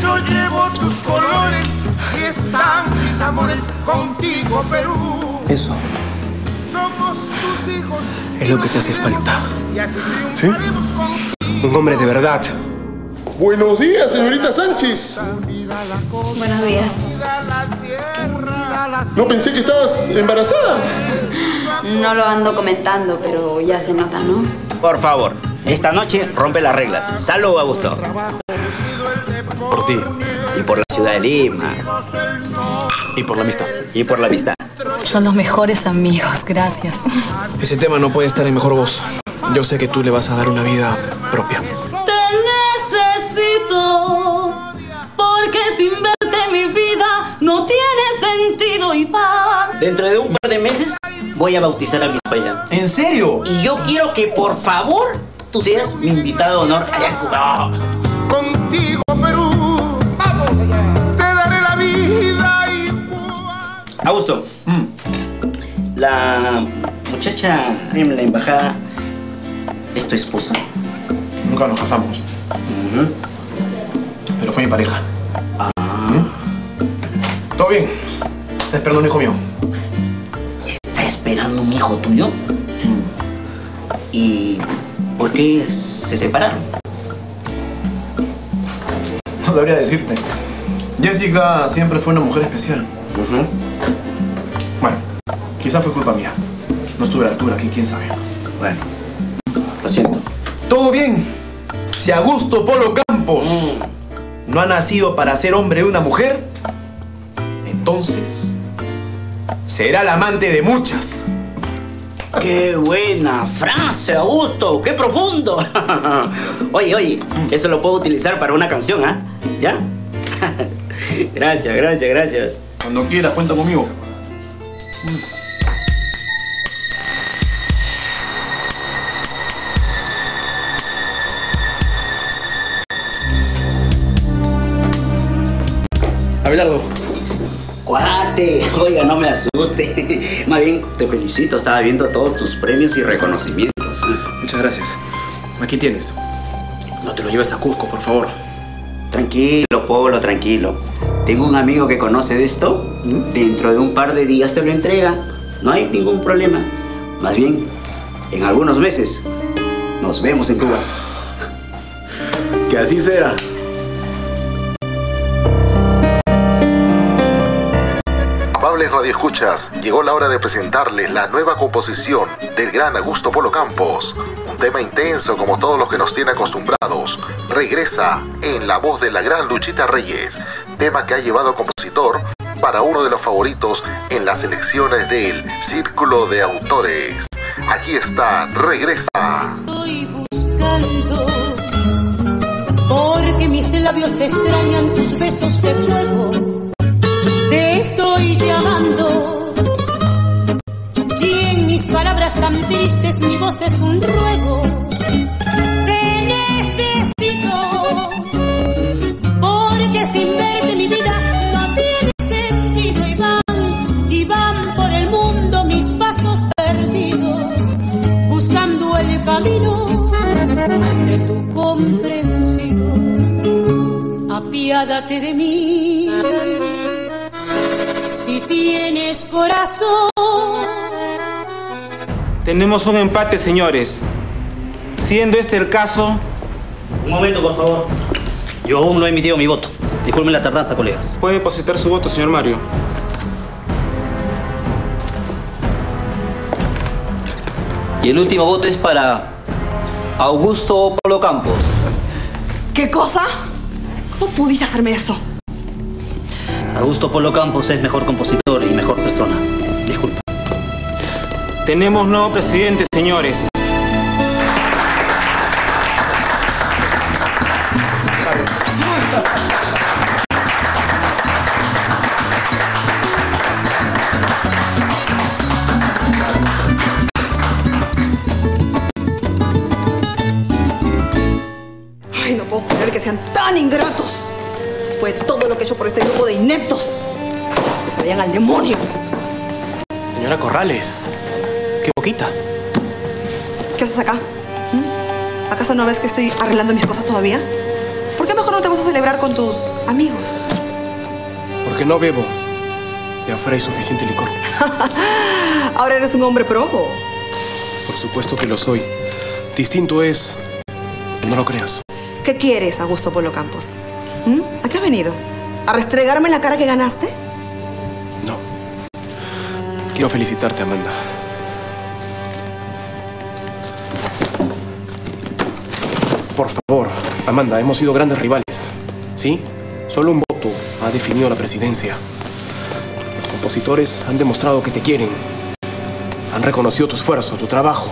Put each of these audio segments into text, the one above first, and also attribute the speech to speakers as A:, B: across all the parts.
A: pecho llevo tus colores y están mis amores contigo, Perú.
B: Eso
A: Somos tus hijos.
B: es lo que te hace falta.
A: Y así triunfaremos contigo.
B: Un hombre de verdad.
C: Buenos días, señorita Sánchez.
D: Buenos días.
C: No pensé que estabas embarazada.
D: No lo ando comentando, pero ya se nota, ¿no?
E: Por favor, esta noche rompe las reglas. Salud, Augusto.
B: Por ti.
E: Y por la ciudad de Lima.
B: Y por la amistad.
E: Y por la amistad.
F: Son los mejores amigos, gracias.
B: Ese tema no puede estar en mejor voz. Yo sé que tú le vas a dar una vida propia.
F: Te necesito, porque sin verte mi vida no tiene sentido, Iván.
E: Dentro de un par de meses voy a bautizar a mi hija allá.
B: ¿En serio?
E: Y yo quiero que, por favor, tú seas mi invitado de honor allá en Cuba.
A: Contigo, Perú. Te daré la vida y
E: Augusto, la muchacha en la embajada es tu esposa.
B: Nunca nos casamos. Pero fue mi pareja. ¿Todo bien? Está esperando un hijo mío.
E: ¿Está esperando un hijo tuyo? ¿Y por qué se separaron?
B: No debería decirte. Jessica siempre fue una mujer especial. Bueno, quizás fue culpa mía. No estuve a la altura aquí, quién sabe.
E: Bueno, lo siento.
B: Todo bien. Si Augusto Polo Campos no ha nacido para ser hombre de una mujer, entonces será el amante de muchas.
E: ¡Qué buena frase, Augusto! ¡Qué profundo! Oye, eso lo puedo utilizar para una canción, ¿ah? ¿Ya? Gracias.
B: Cuando quieras, cuenta conmigo. Abelardo.
E: Cuate, oiga, no me asuste. Más bien, te felicito. Estaba viendo todos tus premios y reconocimientos.
B: Muchas gracias. Aquí tienes. No te lo lleves a Cusco, por favor.
E: Tranquilo, Polo, tranquilo. Tengo un amigo que conoce de esto. Dentro de un par de días te lo entrega. No hay ningún problema. Más bien, en algunos meses nos vemos en Cuba.
B: Que así sea.
C: Amables radioescuchas, llegó la hora de presentarles la nueva composición del gran Augusto Polo Campos. Un tema intenso como todos los que nos tiene acostumbrados. Regresa en la voz de la gran Luchita Reyes. Tema que ha llevado a compositor para uno de los favoritos en las elecciones del Círculo de Autores. Aquí está, Regresa.
F: Estoy buscando, porque mis labios extrañan tus besos de fuego. Te estoy llamando, y en mis palabras tan tristes mi voz es un ruego. Te necesito, porque sin verte mi vida no tiene sentido. Y van por el mundo mis pasos perdidos, buscando el camino de tu comprensión. Apiádate de mí, si tienes corazón.
G: Tenemos un empate, señores. Siendo este el caso...
E: Un momento, por favor. Yo aún no he emitido mi voto. Disculpen la tardanza, colegas.
G: Puede depositar su voto, señor Mario.
E: Y el último voto es para Augusto Polo Campos.
D: ¿Qué cosa? ¿Cómo pudiste hacerme eso?
E: Augusto Polo Campos es mejor compositor y mejor persona. Disculpa.
G: Tenemos nuevo presidente, señores.
D: Ay, no puedo creer que sean tan ingratos. Después de todo lo que he hecho por este grupo de ineptos. Que se vayan al demonio.
B: Señora Corrales, qué poquita.
D: ¿Qué haces acá? ¿Acaso no ves que estoy arreglando mis cosas todavía? ¿Por qué mejor no te vas a celebrar con tus amigos.
H: Porque no bebo. Te ofrece suficiente licor.
D: Ahora eres un hombre probo.
H: Por supuesto que lo soy. Distinto es que no lo creas.
D: ¿Qué quieres, Augusto Polo Campos? ¿A qué has venido? ¿A restregarme en la cara que ganaste?
H: No. Quiero felicitarte, Amanda. Por favor, Amanda, hemos sido grandes rivales, ¿sí? Solo un voto ha definido la presidencia. Los compositores han demostrado que te quieren. Han reconocido tu esfuerzo, tu trabajo.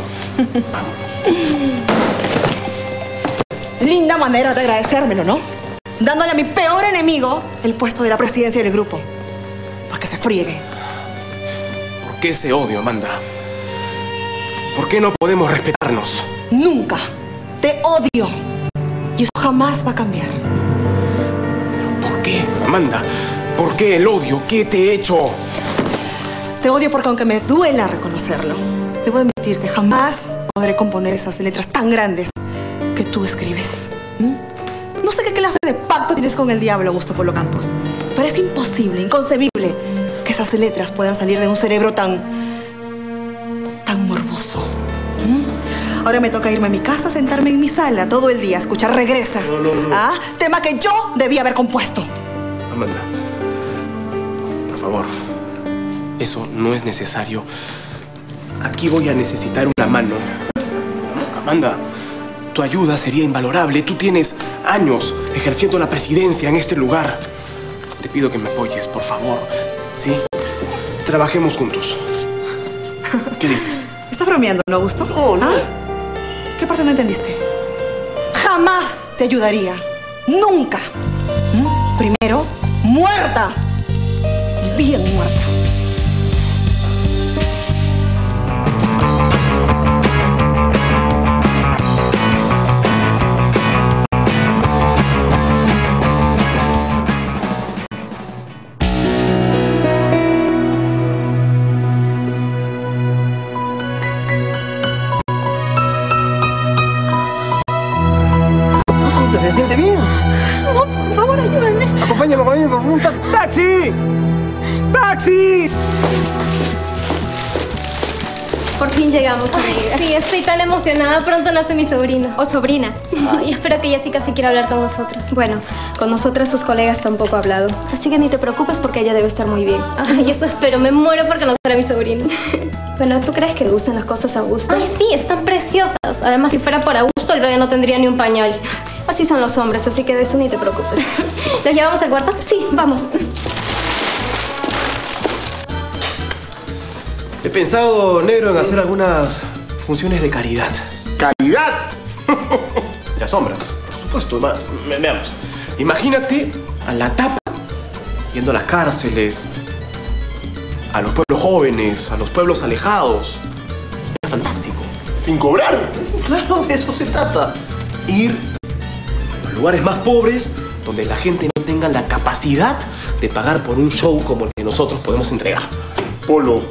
D: Linda manera de agradecérmelo, ¿no? Dándole a mi peor enemigo el puesto de la presidencia del grupo. Pues que se friegue.
H: ¿Por qué ese odio, Amanda? ¿Por qué no podemos respetarnos?
D: Nunca. Te odio. Y eso jamás va a cambiar.
H: ¿Pero por qué, Amanda? ¿Por qué el odio? ¿Qué te he hecho?
D: Te odio porque aunque me duela reconocerlo, debo admitir que jamás podré componer esas letras tan grandes que tú escribes. No sé qué clase de pacto tienes con el diablo, Augusto Polo Campos, pero es imposible, inconcebible que esas letras puedan salir de un cerebro tan morboso. Ahora me toca irme a mi casa, sentarme en mi sala todo el día, a escuchar Regresa.
H: No.
D: ¿Ah? Tema que yo debía haber compuesto.
H: Amanda, por favor, eso no es necesario. Aquí voy a necesitar una mano. Amanda, tu ayuda sería invalorable. Tú tienes años ejerciendo la presidencia en este lugar. Te pido que me apoyes, por favor. ¿Sí? Trabajemos juntos. ¿Qué dices?
D: ¿Estás bromeando, no, Augusto?
H: No.
D: ¿Ah? ¿Qué parte no entendiste? Jamás te ayudaría. Nunca. Primero, muerta. Bien muerta.
I: ¿Se siente bien?
J: No, por favor, ayúdame.
I: Acompáñame por un taxi. ¡Taxi!
J: Por fin llegamos, amiga. Sí, estoy tan emocionada. Pronto nace mi sobrino.
K: O sobrina.
J: Ay, espero que Jessica sí quiera hablar con nosotros.
K: Bueno, con nosotras tus colegas tampoco ha hablado. Así que ni te preocupes porque ella debe estar muy bien.
J: Ay, eso espero. Me muero porque no será mi sobrino.
K: Bueno, ¿tú crees que le gustan las cosas a Augusto?
J: Ay, sí, están preciosas. Además, si fuera por Augusto, el bebé no tendría ni un pañal.
K: Así son los hombres, así que de eso ni te preocupes.
J: ¿Los llevamos al cuarto?
K: Sí, vamos.
H: He pensado, negro, en hacer algunas funciones de caridad.
A: ¿Caridad?
H: Te asombras, por supuesto. Veamos. Imagínate a la tapa yendo a las cárceles, a los pueblos jóvenes, a los pueblos alejados. Es fantástico.
A: ¿Sin cobrar?
H: Claro, de eso se trata. Ir a los lugares más pobres, donde la gente no tenga la capacidad de pagar por un show como el que nosotros podemos entregar.
A: Polo.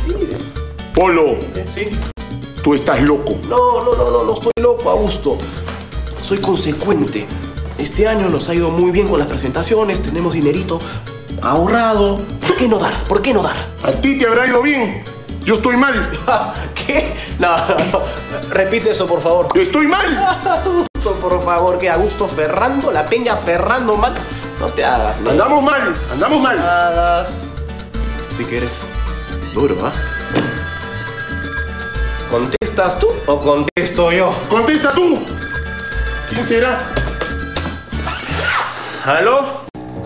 H: ¿Sí?
A: Tú estás loco.
H: No estoy loco, Augusto. Soy consecuente. Este año nos ha ido muy bien con las presentaciones, tenemos dinerito ahorrado. ¿Por qué no dar? ¿Por qué no dar?
A: A ti te habrá ido bien. Yo estoy mal.
H: ¿Qué? No. Repite eso, por favor.
A: ¡Estoy mal!
H: Augusto, por favor, que Augusto Ferrando, la Peña Ferrando mal. No te hagas. No
A: Andamos mal, andamos mal.
H: hagas. Sí que eres duro, ¿ah? ¿Contestas tú o contesto yo?
A: ¡Contesta tú! ¿Quién será?
H: ¿Aló?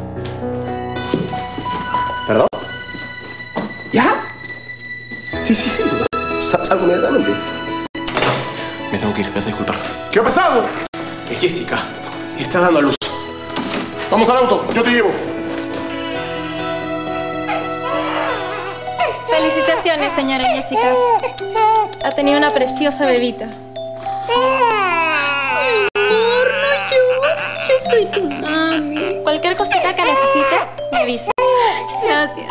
H: ¿Perdón? ¿Ya? Sí. Salgo inmediatamente. Me tengo que ir, me vas a disculpar.
A: ¿Qué ha pasado?
H: Es Jessica. Está dando a luz.
A: Vamos al auto, yo te llevo.
L: Felicitaciones, señora Jessica. Ha tenido una preciosa bebita. Amor, no llores. Yo soy tu mami. Cualquier cosita que necesite, me avisa. Gracias.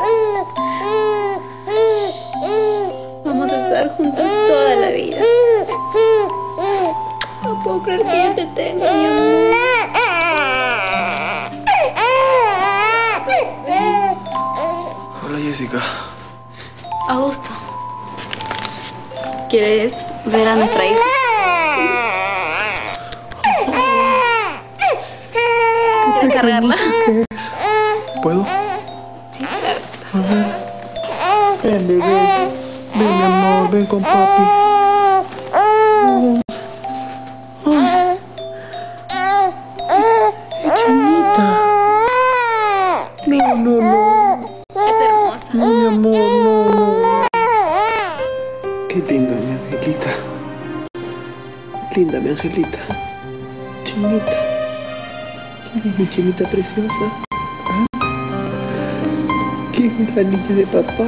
L: Vamos a estar juntos toda la vida. No puedo creer que ya te tenga, mi amor.
B: Jessica.
K: Augusto, ¿quieres ver a nuestra hija? ¿Quieres cargarla?
B: ¿Puedo?
K: Sí, claro.
B: A ver. Ven, bebé. Ven, mi amor. Ven con papi. Chinita. No.
K: Es hermosa.
B: No, mi amor, no. Qué linda, mi angelita. Linda, mi angelita. Chinita. ¿Quién es mi chinita preciosa? ¿Ah? ¿Quién es la niña de papá?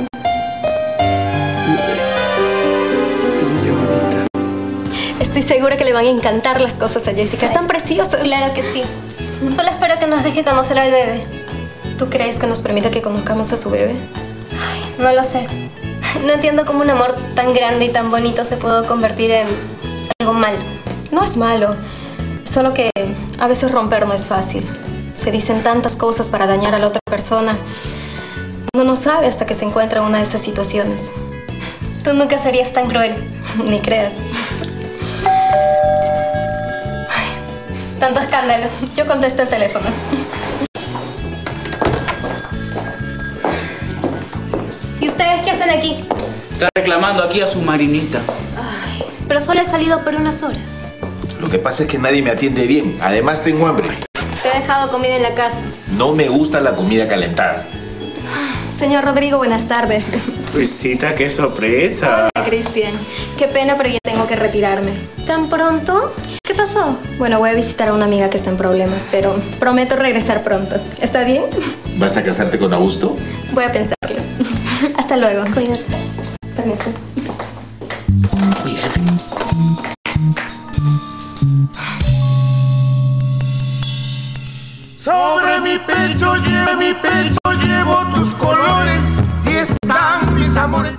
B: Mi niña bonita.
K: Estoy segura que le van a encantar las cosas a Jessica. Están preciosas.
J: Claro que sí. Solo espero que nos deje conocer al bebé.
K: ¿Tú crees que nos permita que conozcamos a su bebé?
J: Ay, no lo sé. No entiendo cómo un amor tan grande y tan bonito se pudo convertir en algo malo.
K: No es malo. Solo que a veces romper no es fácil. Se dicen tantas cosas para dañar a la otra persona. Uno no sabe hasta que se encuentra en una de esas situaciones.
J: Tú nunca serías tan cruel.
K: Ni creas.
J: Ay, tanto escándalo.
K: Yo contesto el teléfono.
J: ¿Y ustedes qué hacen aquí?
E: Está reclamando aquí a su marinita.
J: Ay, pero solo he salido por unas horas.
M: Lo que pasa es que nadie me atiende bien. Además, tengo hambre.
J: Te he dejado comida en la casa.
M: No me gusta la comida calentada.
K: Señor Rodrigo, buenas tardes.
N: Luisita, qué sorpresa.
K: Hola, Cristian. Qué pena, pero ya tengo que retirarme.
J: ¿Tan pronto? ¿Qué pasó?
K: Bueno, voy a visitar a una amiga que está en problemas, pero prometo regresar pronto. ¿Está bien?
M: ¿Vas a casarte con Augusto?
K: Voy a pensarlo. Hasta luego.
J: Cuídate.
K: Permiso.
M: Oye, jefe.
A: Sobre mi pecho llevo tus colores y están mis amores.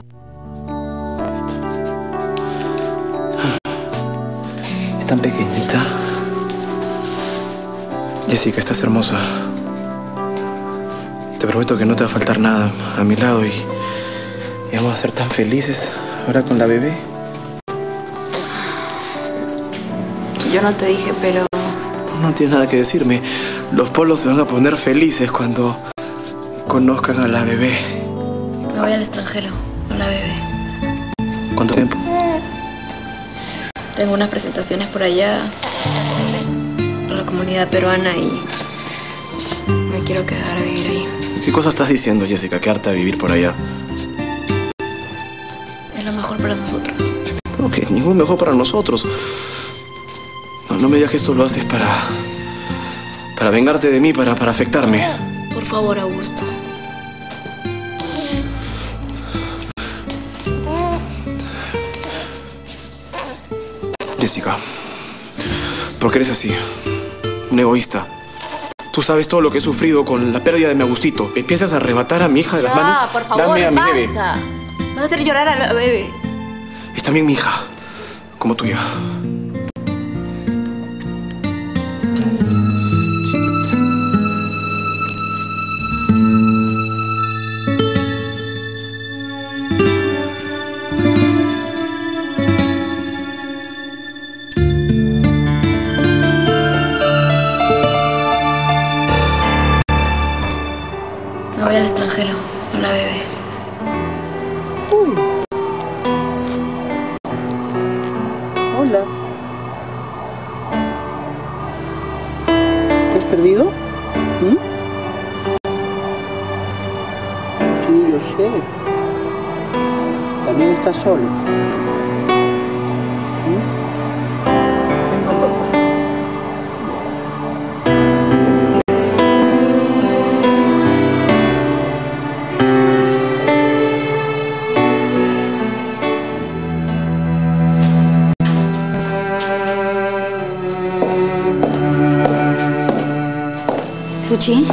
B: Es tan pequeñita. Jessica, estás hermosa. Te prometo que no te va a faltar nada a mi lado y vamos a ser tan felices ahora con la bebé.
K: Yo no te dije, pero...
B: No tienes nada que decirme. Los polos se van a poner felices cuando conozcan a la bebé.
K: Me voy al extranjero con la bebé.
B: ¿Cuánto tiempo?
K: Tengo unas presentaciones por allá con la comunidad peruana y me quiero quedar a vivir ahí.
B: ¿Qué cosa estás diciendo, Jessica? Quedarte a vivir por allá.
K: Es lo mejor para nosotros.
B: No, que ningún mejor para nosotros. No me digas que esto lo haces para vengarte de mí, para afectarme.
K: Por favor, Augusto.
B: Jessica, ¿por qué eres así? Un egoísta. Tú sabes todo lo que he sufrido con la pérdida de mi Agustito. ¿Me piensas arrebatar a mi hija de las manos?
K: Por favor,
B: dame a mi bebé.
K: basta. Vas a hacer llorar a la bebé.
B: Es también mi hija, como tuya.
K: Me voy al extranjero con la bebé.
O: Hola. ¿Te has perdido? ¿Mm? Sí, yo sé. También estás solo.
K: Luchi.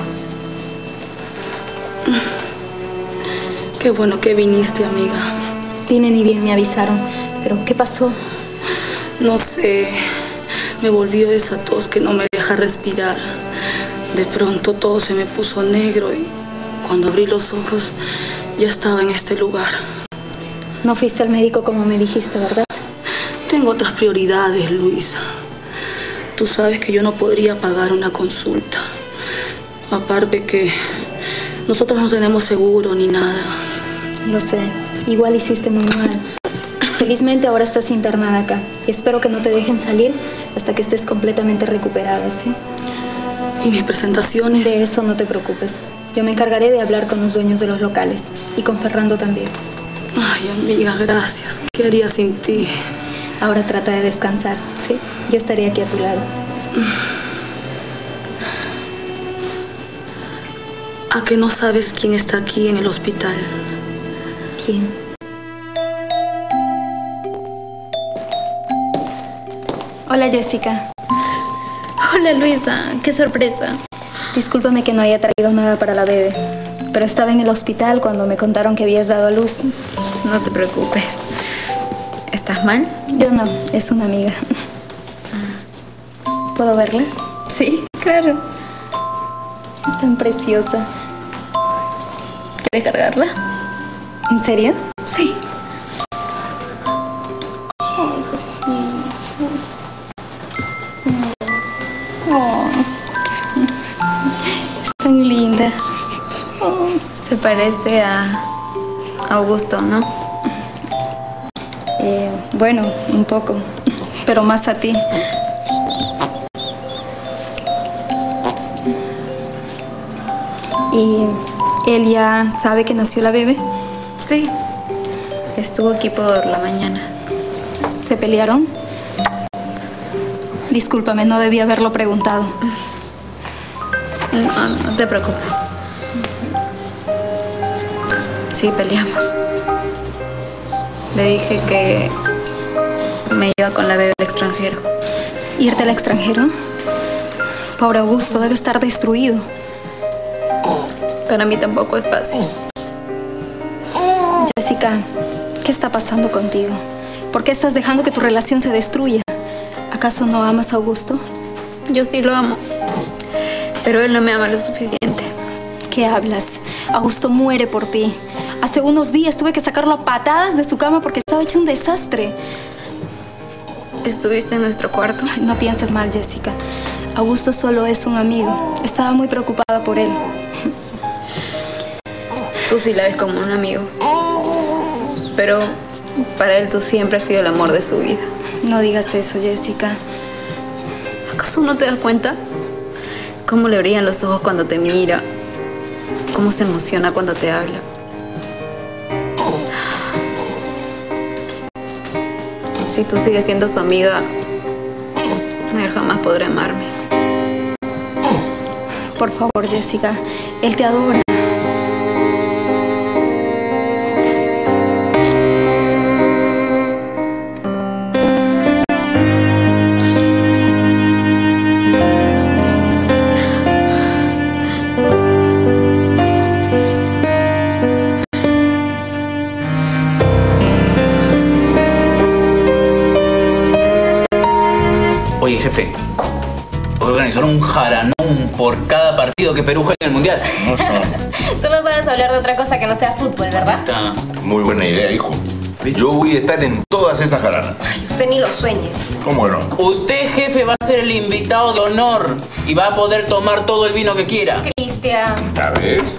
P: Qué bueno que viniste, amiga.
K: Vienen y bien, me avisaron. ¿Pero qué pasó?
P: No sé. Me volvió esa tos que no me deja respirar. De pronto todo se me puso negro y Cuando abrí los ojos, ya estaba en este lugar.
K: No fuiste al médico como me dijiste, ¿verdad?
P: Tengo otras prioridades, Luisa. Tú sabes que yo no podría pagar una consulta. Aparte que nosotros no tenemos seguro ni nada.
K: Lo sé. Igual hiciste muy mal. Felizmente ahora estás internada acá. Y espero que no te dejen salir hasta que estés completamente recuperada, ¿sí?
P: ¿Y mis presentaciones?
K: De eso no te preocupes. Yo me encargaré de hablar con los dueños de los locales. Y con Fernando también.
P: Ay, amiga, gracias. ¿Qué haría sin ti?
K: Ahora trata de descansar, ¿sí? Yo estaré aquí a tu lado.
P: ¿A que no sabes quién está aquí en el hospital?
K: ¿Quién? Hola, Jessica.
L: Hola, Luisa. Qué sorpresa.
K: Discúlpame que no haya traído nada para la bebé, pero estaba en el hospital cuando me contaron que habías dado a luz.
L: No te preocupes. ¿Estás mal?
K: Yo no, es una amiga. ¿Puedo verla?
L: Sí, claro.
K: Es tan preciosa.
L: ¿Quieres cargarla?
K: ¿En serio?
L: Sí.
K: Ay, pues sí. Oh. Es tan linda.
L: Oh. Se parece a Augusto, ¿no?
K: Bueno, un poco, pero más a ti. ¿Y él ya sabe que nació la bebé?
L: Sí. Estuvo aquí por la mañana.
K: ¿Se pelearon? Discúlpame, no debí haberlo preguntado.
L: No te preocupes. Sí, peleamos. Le dije que me iba con la bebé al extranjero.
K: ¿Irte al extranjero? Pobre Augusto, debe estar destruido.
L: Para mí tampoco es fácil.
K: Jessica, ¿qué está pasando contigo? ¿Por qué estás dejando que tu relación se destruya? ¿Acaso no amas a Augusto?
L: Yo sí lo amo, pero él no me ama lo suficiente.
K: ¿Qué hablas? Augusto muere por ti. Hace unos días tuve que sacarlo a patadas de su cama porque estaba hecho un desastre.
L: ¿Estuviste en nuestro cuarto?
K: Ay, no pienses mal, Jessica. Augusto solo es un amigo. Estaba muy preocupada por él.
L: Tú sí la ves como un amigo. Pero para él tú siempre has sido el amor de su vida.
K: No digas eso, Jessica.
L: ¿Acaso no te das cuenta? Cómo le brillan los ojos cuando te mira. Cómo se emociona cuando te habla. Si tú sigues siendo su amiga, él jamás podrá amarme.
K: Por favor, Jessica, él te adora.
Q: Oye, jefe, organizaron un jaranón por cada partido que Perú juega en el Mundial.
J: Tú no sabes hablar de otra cosa que no sea fútbol, ¿verdad?
M: Muy buena idea, hijo. Yo voy a estar en todas esas jaranas.
J: Usted ni lo sueñe.
M: ¿Cómo no?
Q: Usted, jefe, va a ser el invitado de honor y va a poder tomar todo el vino que quiera.
J: Cristian.
M: ¿Sabes?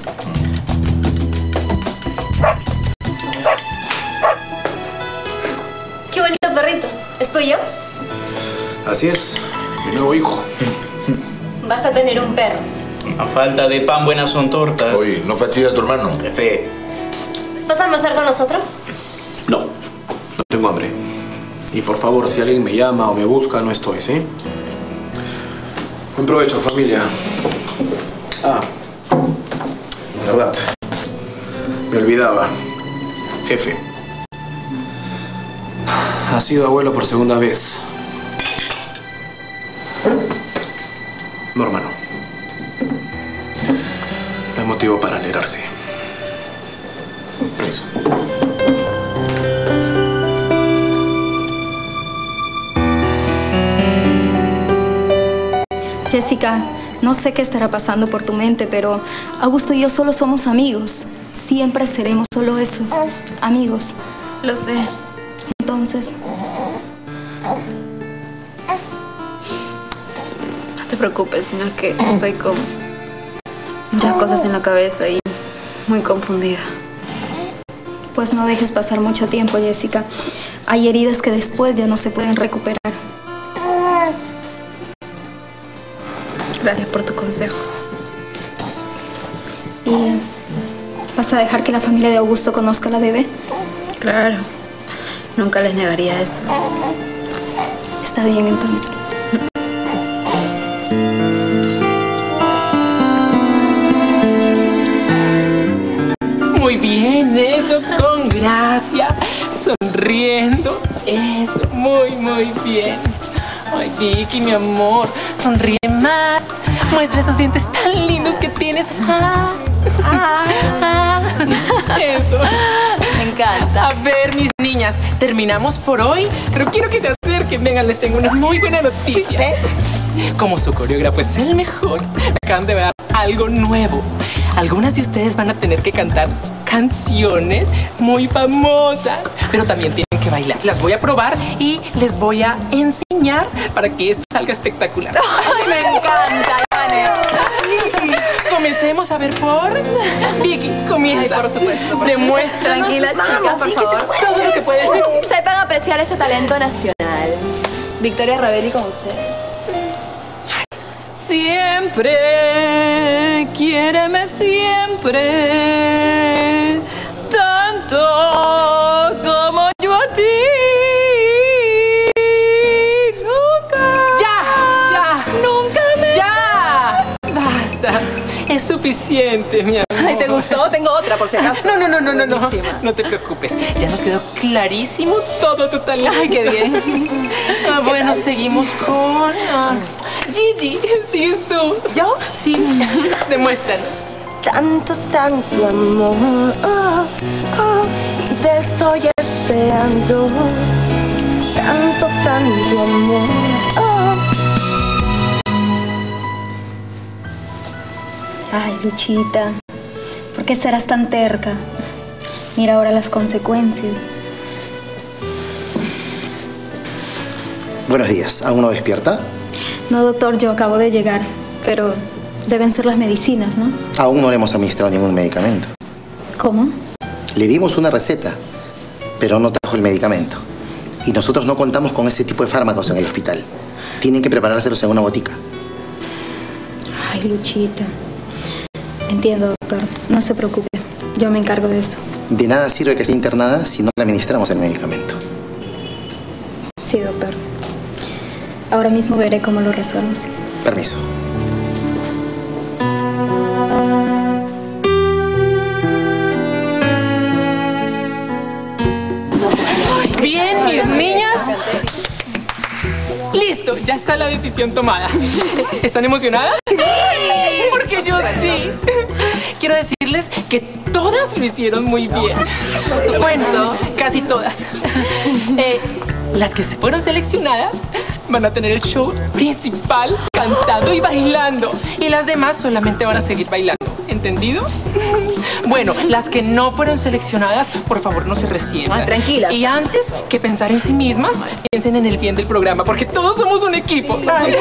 J: Qué bonito perrito. ¿Es tuyo?
B: Así es, mi nuevo hijo.
J: Vas a tener un perro.
Q: A falta de pan, buenas son tortas.
M: Oye, ¿no fastidia a tu hermano?
Q: Jefe.
J: ¿Vas a almorzar con nosotros?
B: No, no tengo hambre. Y por favor, si alguien me llama o me busca, no estoy, ¿sí? Buen provecho, familia. Ah, verdad. Me olvidaba. Jefe. Ha sido abuelo por segunda vez. No, hermano. No hay motivo para alegrarse. Permiso.
K: Jessica, No sé qué estará pasando por tu mente, pero Augusto y yo solo somos amigos. Siempre seremos solo eso, amigos.
L: Lo sé.
K: Entonces,
L: no te preocupes, sino que estoy con muchas cosas en la cabeza y muy confundida.
K: pues no dejes pasar mucho tiempo, Jessica. Hay heridas que después ya no se pueden recuperar.
L: Gracias por tus consejos.
K: ¿Y vas a dejar que la familia de Augusto conozca a la bebé?
L: Claro. Nunca les negaría eso.
K: Está bien, entonces.
R: Muy bien, eso, con gracia, sonriendo, eso, muy, muy bien. Ay, Vicky, mi amor, sonríe más, muestra esos dientes tan lindos que tienes. Eso.
S: Me encanta.
R: A ver, mis niñas, terminamos por hoy, pero quiero que se acerquen. Vengan, les tengo una muy buena noticia. Como su coreógrafo es el mejor, me acaban de ver algo nuevo. Algunas de ustedes van a tener que cantar canciones muy famosas, pero también tienen que bailar. Las voy a probar y les voy a enseñar para que esto salga espectacular.
S: ¡Ay, me encanta, Ivane!
R: Comencemos a ver por... Vicky, comienza.
S: Ay, por supuesto.
R: Demuéstranos.
S: Tranquila, chicas, por favor.
R: Todo lo que puedes hacer.
S: Sepan apreciar ese talento nacional. Victoria Ravelli con ustedes.
P: Siempre, quiéreme siempre, tanto como yo a ti. Nunca.
R: ¡Ya!
P: Nunca me.
R: ¡Ya! ¡Basta! Es suficiente, mi amor.
S: Ay, ¿te gustó? Tengo otra, por si acaso.
R: No. No te preocupes. Ya nos quedó clarísimo todo tu talento.
S: Ay, qué bien.
R: Bueno, seguimos con... Gigi, ¿sigues tú?
S: ¿Yo?
R: Sí. Demuéstranos.
T: Tanto amor, te estoy esperando. Tanto amor.
K: Ay, Luchita, ¿por qué serás tan terca? Mira ahora las consecuencias.
U: Buenos días. ¿Aún no despierta?
K: No, doctor, yo acabo de llegar, pero deben ser las medicinas, ¿no?
U: Aún no le hemos administrado ningún medicamento.
K: ¿Cómo?
U: Le dimos una receta, pero no trajo el medicamento. Y nosotros no contamos con ese tipo de fármacos en el hospital. Tienen que preparárselos en una botica.
K: Ay, Luchita. Entiendo, doctor. No se preocupe. Yo me encargo de eso.
U: De nada sirve que esté internada si no le administramos el medicamento.
K: Sí, doctor. Ahora mismo veré cómo lo resuelves.
U: Permiso.
R: Bien, mis niñas. Listo, ya está la decisión tomada. ¿Están emocionadas? Sí. Porque yo sí. Quiero decirles que todas lo hicieron muy bien. Por supuesto, casi todas. Las que se fueron seleccionadas van a tener el show principal cantando y bailando. Y las demás solamente van a seguir bailando. ¿Entendido? Bueno, las que no fueron seleccionadas, por favor, no se resientan.
S: Tranquila.
R: Y antes que pensar en sí mismas, piensen en el bien del programa, porque todos somos un equipo.
S: Ay,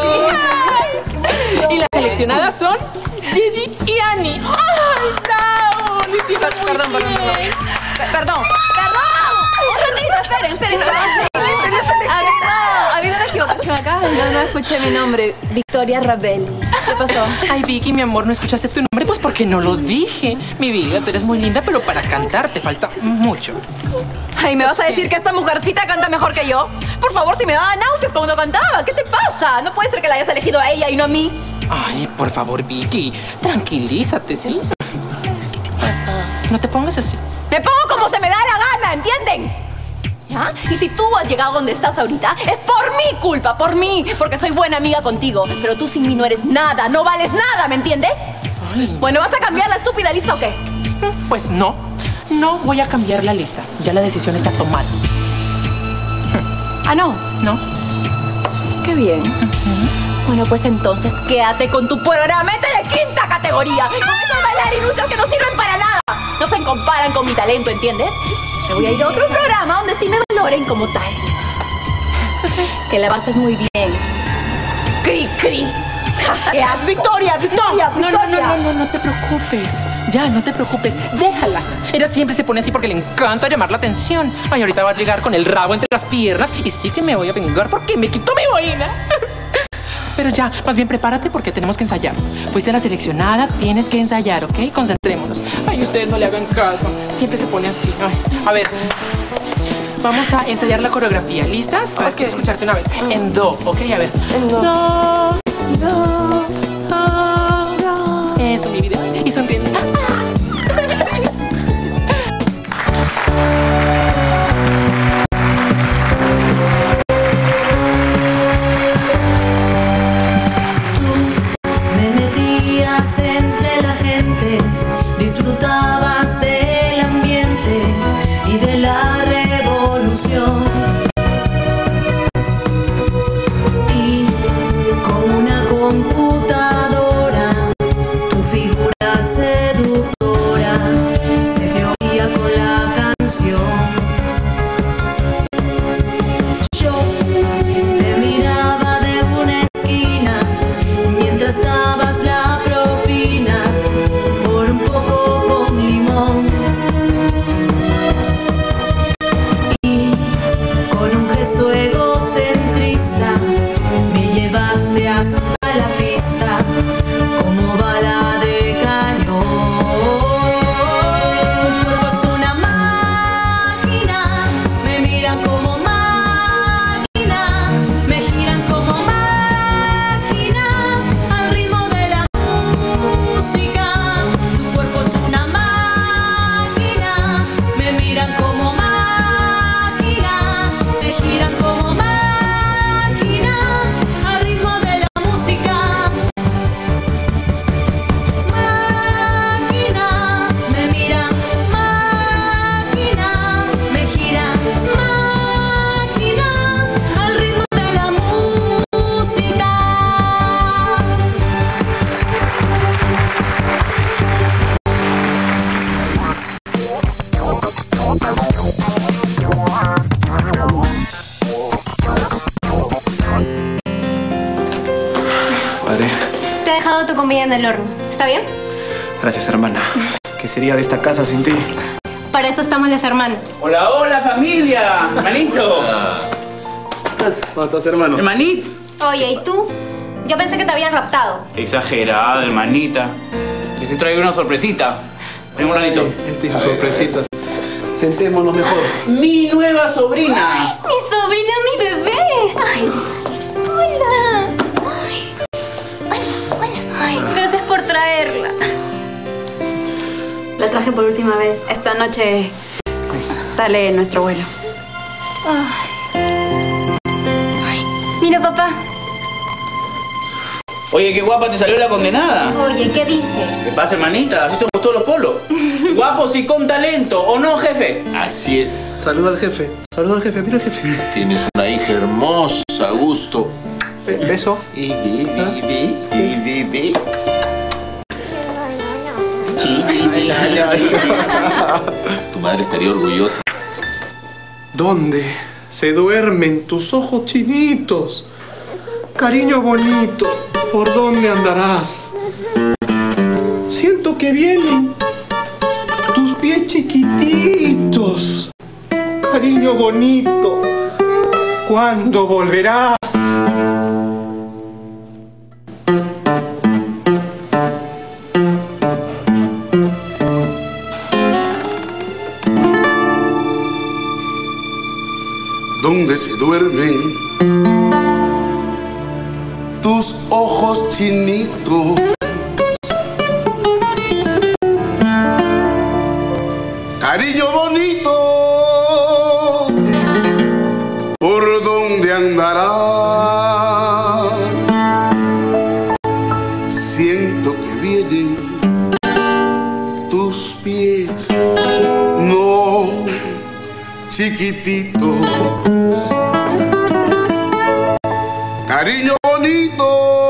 R: y las seleccionadas son Gigi y Annie. ¡Ay, no! Lo hicieron muy bien.
S: Perdón. Un ratito, esperen. Ha habido una equivocación acá. No escuché mi nombre. Victoria Ravelli. ¿Qué pasó?
R: Ay, Vicky, mi amor, ¿no escuchaste tu nombre? Pues porque no lo dije. Mi vida, tú eres muy linda, pero para cantar te falta mucho.
S: Ay, ¿me vas a decir que esta mujercita canta mejor que yo? Por favor, si me daba náuseas cuando cantaba. ¿Qué te pasa? No puede ser que la hayas elegido a ella y no a mí.
R: Ay, por favor, Vicky, tranquilízate, ¿sí? ¿Qué te pasa? No te pongas así.
S: Me pongo como se me da la gana, ¿entienden? ¿Ya? Y si tú has llegado donde estás ahorita, es por mi culpa, por mí, porque soy buena amiga contigo. Pero tú sin mí no eres nada, no vales nada, ¿me entiendes? Ay. Bueno, ¿vas a cambiar la estúpida lista o qué?
R: Pues no voy a cambiar la lista. Ya la decisión está tomada.
S: ¿Ah, no?
R: No.
S: Qué bien. Bueno, pues entonces quédate con tu programa de quinta categoría. Con esos bailarinuchos que no sirven para nada. No se comparan con mi talento, ¿entiendes? Me voy a ir a otro programa donde sí me valoren como tal. Que la pases muy bien. Cri, cri. ¿Qué haces? Victoria, Victoria, Victoria.
R: No te preocupes. Ya, no te preocupes. Déjala. Ella siempre se pone así porque le encanta llamar la atención. Ay, ahorita va a llegar con el rabo entre las piernas y sí que me voy a vengar porque me quitó mi boina. Pero ya, más bien prepárate porque tenemos que ensayar. Fuiste la seleccionada, tienes que ensayar, ¿ok? Concentrémonos. Ay, ustedes no le hagan caso. Siempre se pone así. Ay, a ver, vamos a ensayar la coreografía. ¿Listas? A ver, quiero escucharte una vez. En do, ¿ok? A ver.
T: En do.
R: Do, do. Eso, mi vida. Y sonriendo.
C: Entre la gente, disfrutabas del ambiente y de la revolución. Y con una computadora, tu figura seductora se te oía con la canción. Yo te miraba de una esquina mientras dabas la propina por un poco con limón. Y con un gesto egocentrista me llevaste hasta la pista como bala de cañón. Tu cuerpo es una máquina, me miran como máquina, me giran como máquina al ritmo de la música. Tu cuerpo es una máquina, me miran como máquina, me giran como máquina al ritmo de la música. Máquina, me miran, máquina, me giran, máquina al ritmo de la música.
B: Padre,
J: Te he dejado tu comida en el horno. ¿Está bien?
B: gracias, hermana. ¿Qué sería de esta casa sin ti?
J: Para eso estamos las hermanas.
Q: Hola, hola familia, hermanito.
B: ¿Cómo estás, hermano?
Q: Hermanito.
J: Oye, ¿y tú? Yo pensé que te habían raptado.
Q: Exagerado, hermanita. Les he traído una sorpresita. Ven un ratito.
B: Esta y sus sorpresitas. Sentémonos mejor.
Q: Mi nueva sobrina.
J: ¡Mi sobrina, mi bebé! ¡Ay! ¡Hola! Ay, gracias por traerla.
L: La traje por última vez. Esta noche sale nuestro vuelo.
J: Mira, papá.
Q: Oye, qué guapa te salió la condenada.
J: Oye, ¿qué dice?
Q: ¿Qué pasa, hermanita? Así somos todos los polos. Guapos y con talento, ¿o no, jefe?
M: Así es.
B: Saluda al jefe. Saluda al jefe. Mira al jefe.
M: Tienes una hija hermosa, Gusto.
B: Beso.
M: Y tu madre estaría orgullosa.
B: ¿Dónde se duermen tus ojos chinitos? Cariño bonito, ¿por dónde andarás? Siento que vienen tus pies chiquititos. Cariño bonito, ¿cuándo volverás?
A: Donde se duermen tus ojos chinitos. Cariño bonito, ¿por dónde andarás? Siento que vienen tus pies, no chiquititos. Cariño bonito,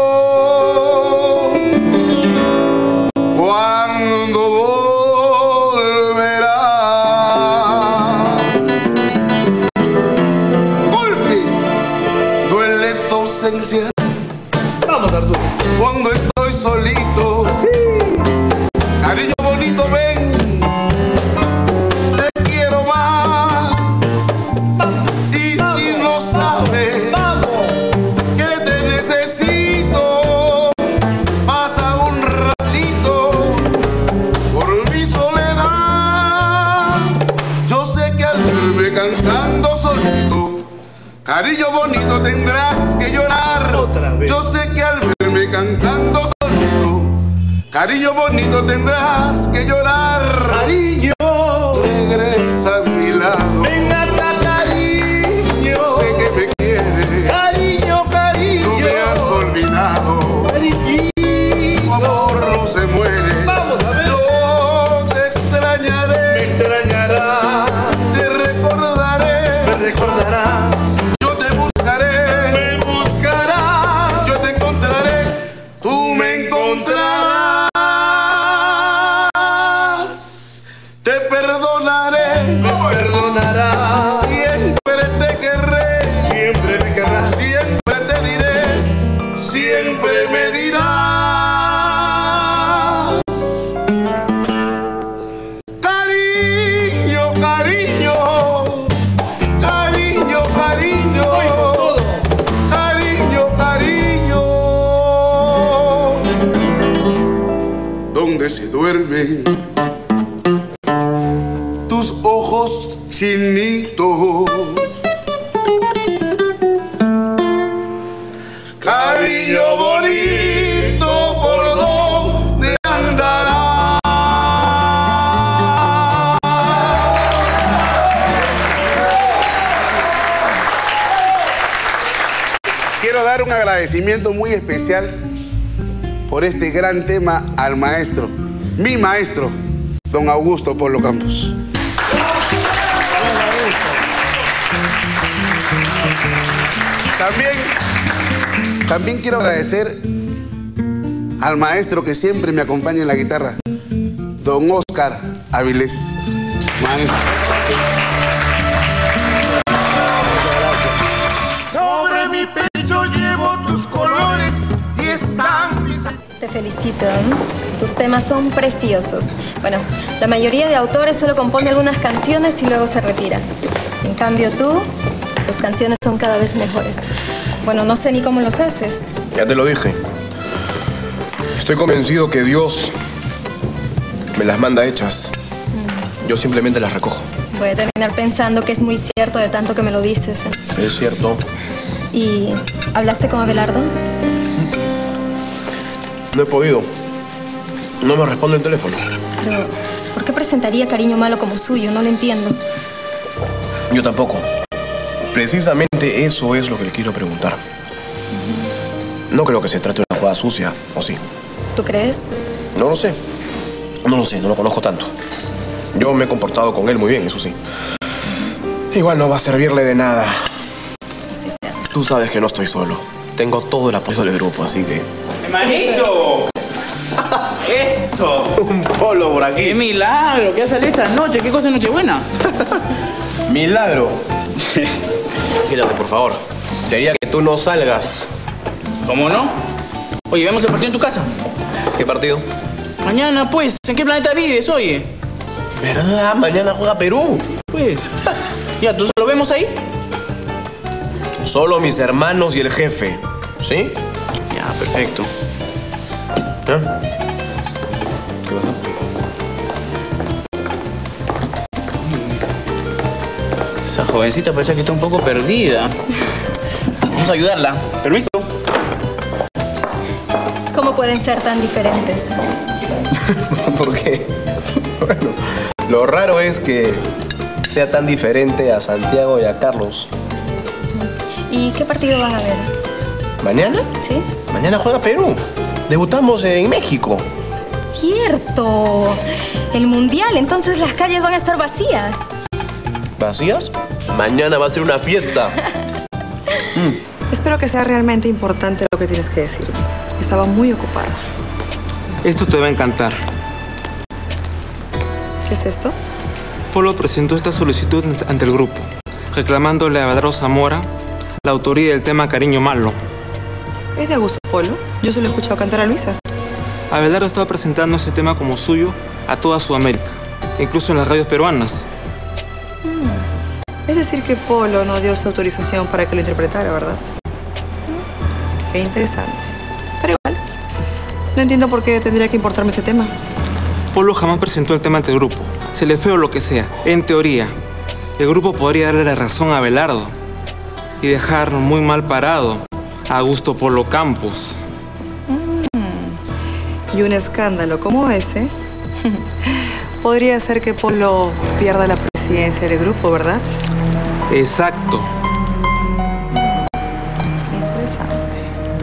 A: Cariño bonito tendrás que llorar.
I: Otra vez.
A: Yo sé que al verme cantando solito, cariño bonito tendrás que llorar.
I: Cariño,
A: regresa a mi lado.
I: Ven acá, cariño.
A: Sé que me quieres.
I: Cariño, cariño.
A: No me has olvidado.
I: Cariñito.
A: Tu amor no se muere.
I: Vamos a ver.
A: Yo te extrañaré.
I: Me extrañará.
A: Te recordaré.
I: Me recordará.
A: Yo te buscaré.
I: Me buscará.
A: Yo te encontraré. Tú me encontrarás. Te perdonaré.
I: Me perdonará.
A: Siempre te querré.
I: Siempre me querrás.
A: Siempre te diré. Siempre me dirás. Cariño, cariño. Cariño, cariño. Cariño, cariño. Donde se duermen tus ojos chinitos. Cariño bonito, ¿por dónde andarás? Quiero dar un agradecimiento muy especial por este gran tema al maestro, mi maestro, don Augusto Polo Campos. También quiero agradecer al maestro que siempre me acompaña en la guitarra, don Oscar Avilés. Maestro. Sobre mi pecho llevo tus colores y están mis...
K: Te felicito. Tus temas son preciosos. Bueno, la mayoría de autores solo compone algunas canciones y luego se retira. En cambio tú, tus canciones son cada vez mejores. Bueno, no sé ni cómo los haces.
B: Ya te lo dije. Estoy convencido que Dios me las manda hechas. Yo simplemente las recojo.
K: Voy a terminar pensando que es muy cierto de tanto que me lo dices.
B: Es cierto.
K: ¿Y hablaste con Abelardo?
B: No he podido. No me responde el teléfono.
K: Pero, ¿por qué presentaría Cariño Malo como suyo? No lo entiendo.
B: Yo tampoco. Precisamente eso es lo que le quiero preguntar. No creo que se trate de una jugada sucia, ¿o sí?
K: ¿Tú crees?
B: No lo sé. No lo sé, no lo conozco tanto. Yo me he comportado con él muy bien, eso sí. Igual no va a servirle de nada.
K: Así sea.
B: Tú sabes que no estoy solo. Tengo todo el apoyo del grupo, así que...
Q: ¡Hermanito! ¡Eso!
B: Un polo por aquí.
Q: ¡Qué milagro! ¿Qué ha salido esta noche? ¿Qué cosa de Nochebuena?
B: ¡Milagro! Siéntate, por favor. Sería que tú no salgas.
Q: ¿Cómo no? Oye, ¿vemos el partido en tu casa?
B: ¿Qué partido?
Q: Mañana, pues. ¿En qué planeta vives, oye?
B: ¿Verdad? Mañana juega Perú.
Q: Pues. Ya, ¿tú lo vemos ahí?
B: Solo mis hermanos y el jefe. ¿Sí?
Q: Ya, perfecto.
B: ¿Eh? ¿Qué pasa?
Q: Esa jovencita parece que está un poco perdida. Vamos a ayudarla. Permiso.
K: ¿Cómo pueden ser tan diferentes?
B: ¿Por qué? Bueno, lo raro es que sea tan diferente a Santiago y a Carlos.
K: ¿Y qué partido van a ver?
B: ¿Mañana?
K: ¿Sí?
B: Mañana juega Perú. Debutamos en México.
K: ¡Cierto! El Mundial, entonces las calles van a estar vacías.
B: ¿Vacías? Mañana va a ser una fiesta.
D: Espero que sea realmente importante lo que tienes que decir. Estaba muy ocupada.
G: Esto te va a encantar.
D: ¿Qué es esto?
G: Polo presentó esta solicitud ante el grupo, reclamándole a Abelardo Zamora la autoría del tema Cariño Malo.
D: ¿Es de Augusto Polo? Yo solo he escuchado cantar a Luisa.
G: Abelardo estaba presentando ese tema como suyo a toda Sudamérica, incluso en las radios peruanas.
D: Es decir, que Polo no dio su autorización para que lo interpretara, ¿verdad? Qué interesante. Pero igual, no entiendo por qué tendría que importarme ese tema.
G: Polo jamás presentó el tema ante el grupo. Se le fue o lo que sea. En teoría, el grupo podría darle la razón a Abelardo. y dejar muy mal parado a Augusto Polo Campos.
D: Y un escándalo como ese podría hacer que Polo pierda la presidencia del grupo, ¿verdad?
G: Exacto.
D: Interesante.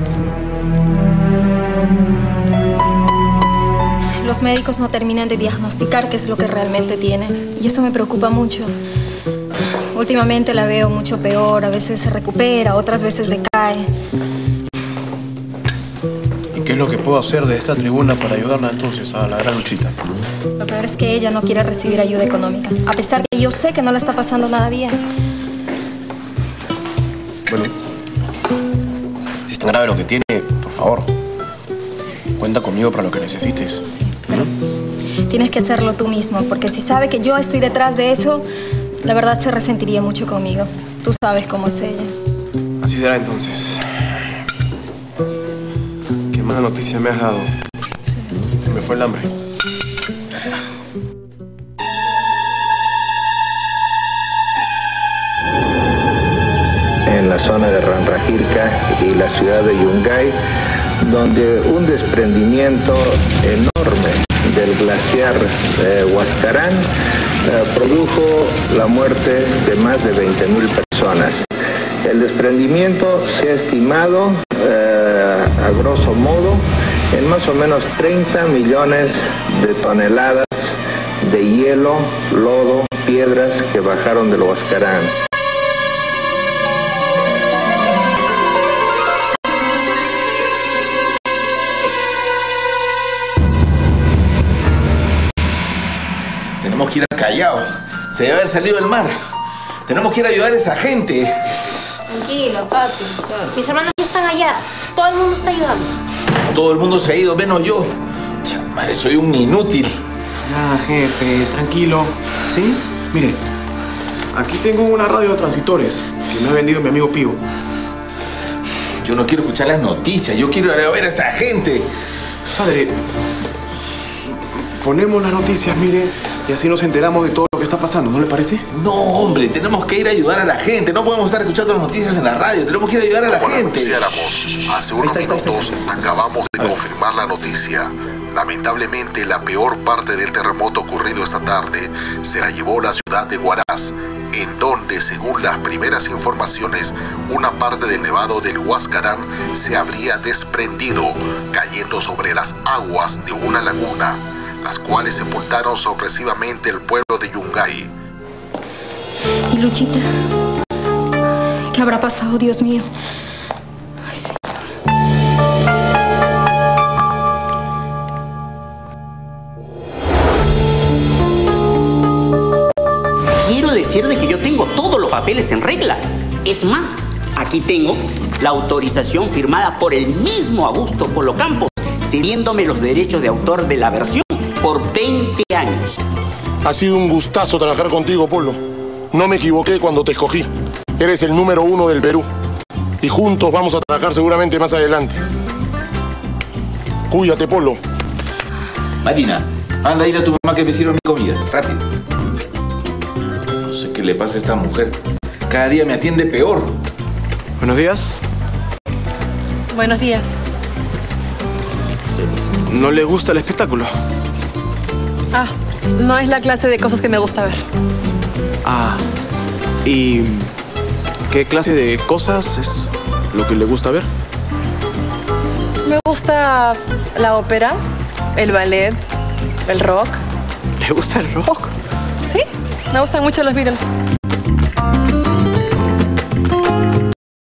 K: Los médicos no terminan de diagnosticar qué es lo que realmente tiene. Y eso me preocupa mucho. Últimamente la veo mucho peor. A veces se recupera, otras veces decae.
H: ¿Y qué es lo que puedo hacer de esta tribuna para ayudarla entonces a la gran Luchita?
K: Lo peor es que ella no quiere recibir ayuda económica. A pesar que yo sé que no le está pasando nada bien.
H: Bueno, si es tan grave lo que tiene, por favor, cuenta conmigo para lo que necesites.
K: Tienes que hacerlo tú mismo, porque si sabe que yo estoy detrás de eso, la verdad se resentiría mucho conmigo. Tú sabes cómo es ella.
H: Así será entonces. ¿Qué mala noticia me has dado? Se me fue el hambre.
F: En la zona de Ranrajirca y la ciudad de Yungay, donde un desprendimiento enorme del glaciar Huascarán produjo la muerte de más de 20.000 personas. El desprendimiento se ha estimado, a grosso modo, en más o menos 30 millones de toneladas de hielo, lodo, piedras que bajaron del Huascarán.
M: Tenemos que ir al Callao. Se debe haber salido del mar. Tenemos que ir a ayudar a esa gente.
J: Tranquilo, papi. Mis hermanos ya están allá. Todo el mundo está ayudando.
M: Todo el mundo se ha ido, menos yo. Madre, soy un inútil.
H: Ya, jefe, tranquilo. ¿Sí? Mire, aquí tengo una radio de transitores que me ha vendido mi amigo Pío.
M: Yo no quiero escuchar las noticias. Yo quiero ir a ver a esa gente.
H: Padre, ponemos las noticias, mire, y así nos enteramos de todo lo que está pasando, ¿no le parece?
M: No, hombre, tenemos que ir a ayudar a la gente. No podemos estar escuchando las noticias en la radio. Tenemos que ir a ayudar a la gente.
V: Hace unos minutos acabamos de confirmar la noticia. Lamentablemente, la peor parte del terremoto ocurrido esta tarde se la llevó la ciudad de Huaraz, en donde, según las primeras informaciones, una parte del nevado del Huascarán se habría desprendido, cayendo sobre las aguas de una laguna, las cuales sepultaron sorpresivamente el pueblo de Yungay.
K: ¿Y Luchita? ¿Qué habrá pasado, Dios mío? Ay, Señor.
E: Quiero decirle que yo tengo todos los papeles en regla. Es más, aquí tengo la autorización firmada por el mismo Augusto Polo Campos, cediéndome los derechos de autor de la versión por 20 años.
W: Ha sido un gustazo trabajar contigo, Polo. No me equivoqué cuando te escogí. Eres el número 1 del Perú. Y juntos vamos a trabajar seguramente más adelante. Cuídate, Polo.
M: Marina, anda a ir a tu mamá que me sirva mi comida. Rápido. No sé qué le pasa a esta mujer. Cada día me atiende peor.
H: Buenos días.
S: Buenos días.
H: ¿No le gusta el espectáculo?
S: Ah, no es la clase de cosas que me gusta ver.
H: Ah, ¿y qué clase de cosas es lo que le gusta ver?
S: Me gusta la ópera, el ballet, el rock.
H: ¿Le gusta el rock?
S: Sí, me gustan mucho los Beatles.